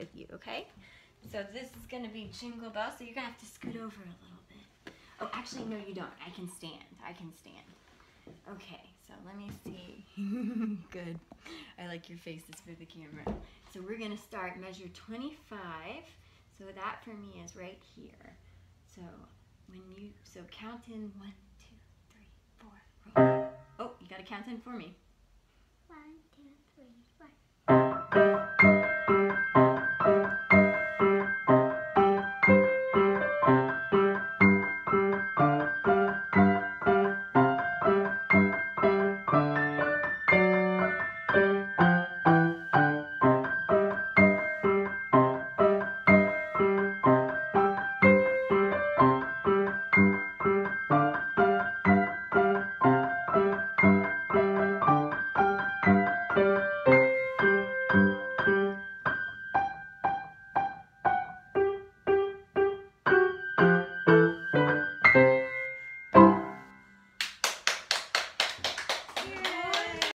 with you, okay? So this is going to be Jingle Bells, so you're going to have to scoot over a little bit. Oh, actually, no, you don't. I can stand. I can stand. Okay, so let me see. Good. I like your faces for the camera. So we're going to start measure 25. So that for me is right here. So count in 1, 2, 3, 4. Roll. Oh, you got to count in for me. 1, 2, 3, 4.